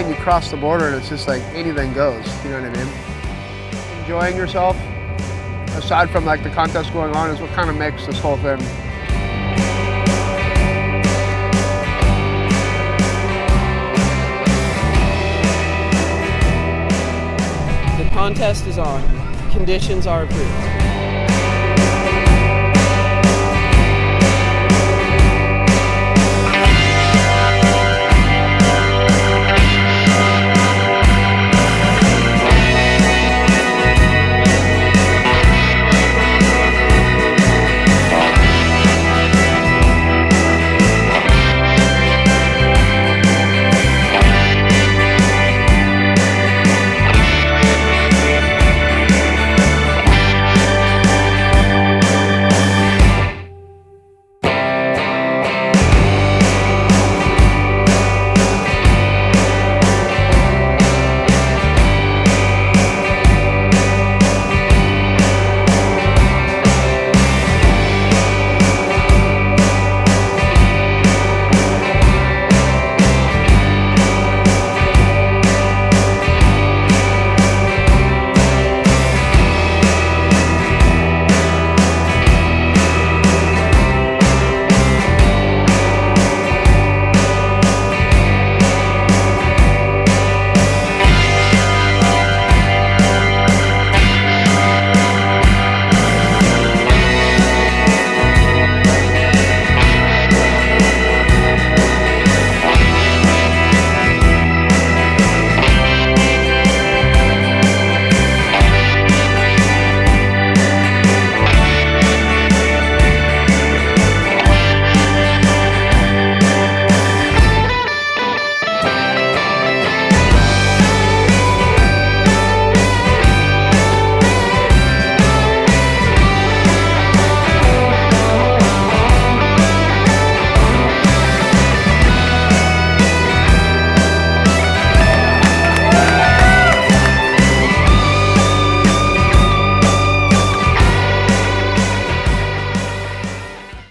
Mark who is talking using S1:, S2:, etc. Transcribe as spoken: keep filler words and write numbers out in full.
S1: and you cross the border and it's just like anything goes, you know what I mean? Enjoying yourself, aside from like the contest going on, is what kind of makes this whole thing.
S2: The contest is on. Conditions are approved.